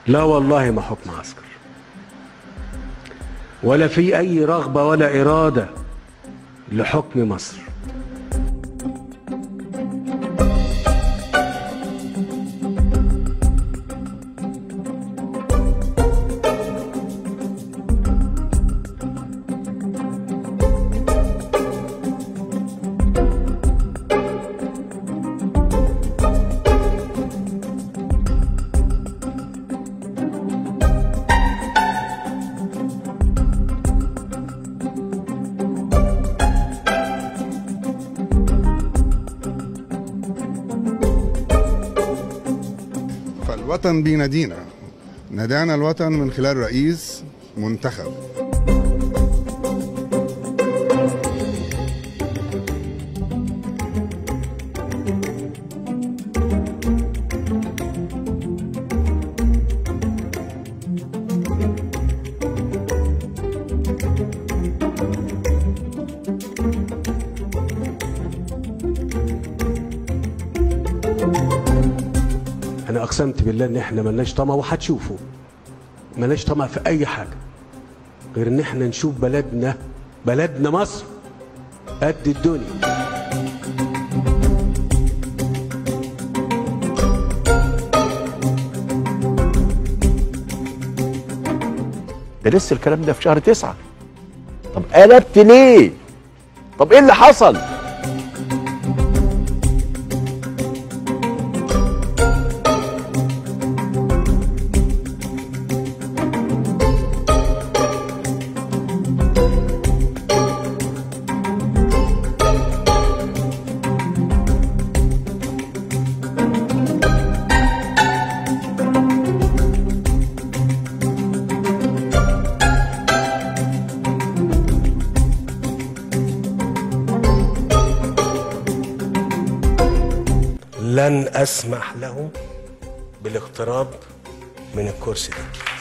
لا والله ما حكم عسكر، ولا في أي رغبة ولا إرادة لحكم مصر. فالوطن بينادينا، نادانا الوطن من خلال رئيس منتخب. أنا أقسمت بالله إن إحنا ملناش طمع، وهتشوفوا ملناش طمع في أي حاجة غير إن إحنا نشوف بلدنا مصر قد الدنيا. ده لسه الكلام ده في شهر 9. طب قلبت ليه؟ طب إيه اللي حصل؟ لن أسمح له بالاقتراب من الكرسي ده.